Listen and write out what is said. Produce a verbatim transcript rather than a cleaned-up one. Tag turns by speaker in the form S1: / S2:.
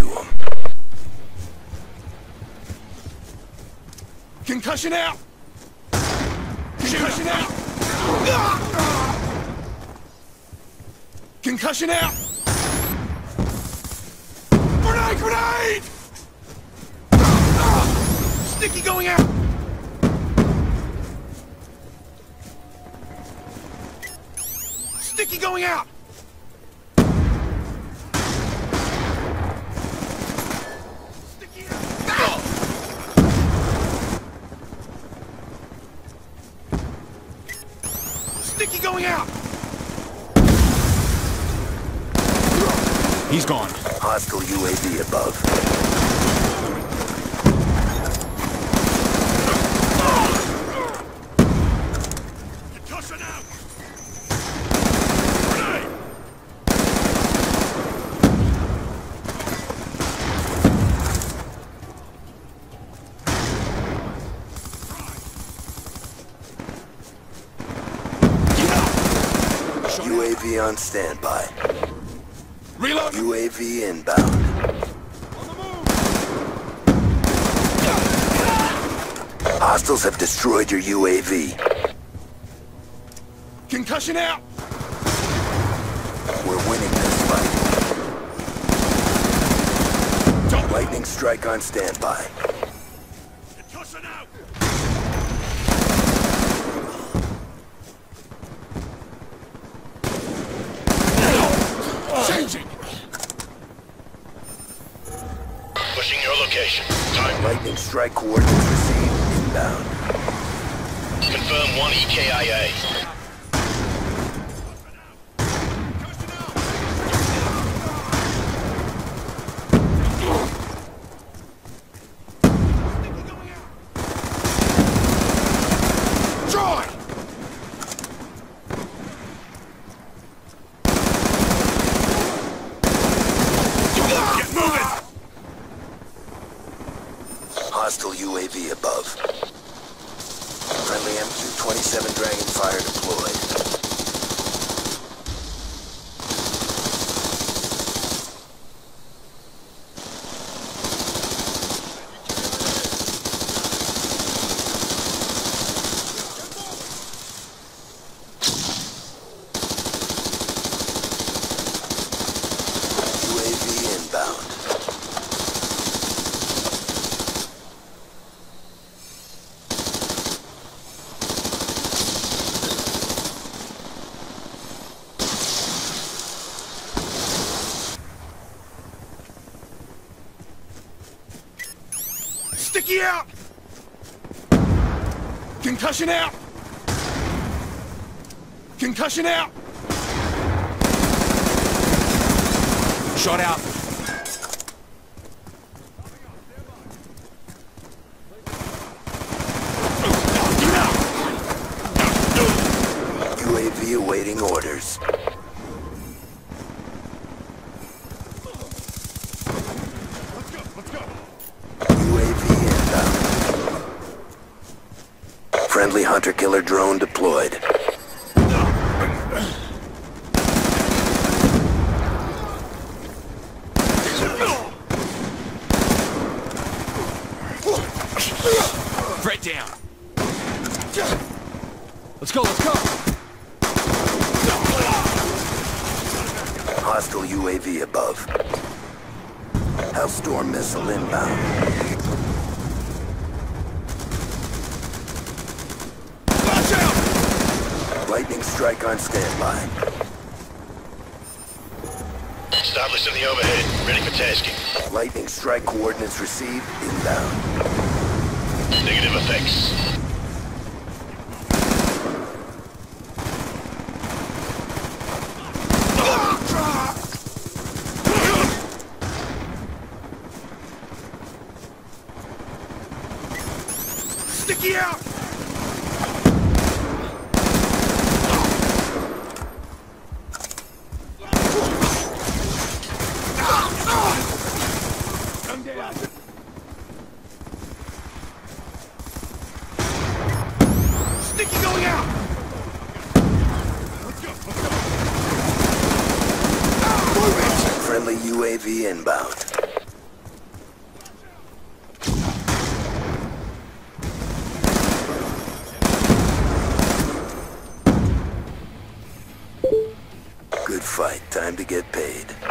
S1: to him.
S2: Concussion out! Concussion out! Concussion out! Grenade! Grenade! Sticky going out! Sticky going out! Sticky out! Sticky going out!
S3: He's gone.
S1: Hostile U A V above.
S2: Concussion out!
S1: U A V on standby.
S2: Reload!
S1: U A V inbound. Hostiles have destroyed your U A V.
S2: Concussion out!
S1: We're winning this fight.
S2: Don't
S1: Lightning strike on standby.
S2: Concussion out! Changing!
S4: Pushing your location. Time.
S1: Lightning strike coordinates received. Inbound.
S4: Confirm one E K I A.
S2: Troy! Get moving!
S1: Hostile U A V above. Friendly M Q twenty-seven Dragonfire deployed. U A V inbound.
S2: Sticky out! Concussion out! Concussion out!
S3: Shot out.
S1: U A V awaiting orders.
S2: Let's go, let's go!
S1: U A V inbound. Friendly hunter-killer drone deployed.
S3: Threat down. Let's go, let's go.
S1: Hostile U A V above. Hellstorm missile inbound.
S2: Watch out!
S1: Lightning strike on standby.
S4: Established in the overhead. Ready for tasking.
S1: Lightning strike coordinates received. Inbound.
S4: Negative effects.
S2: Sticky out! Come down! Sticky going out! Let's go, let's go! Move it!
S1: Friendly U A V inbound. Time to get paid.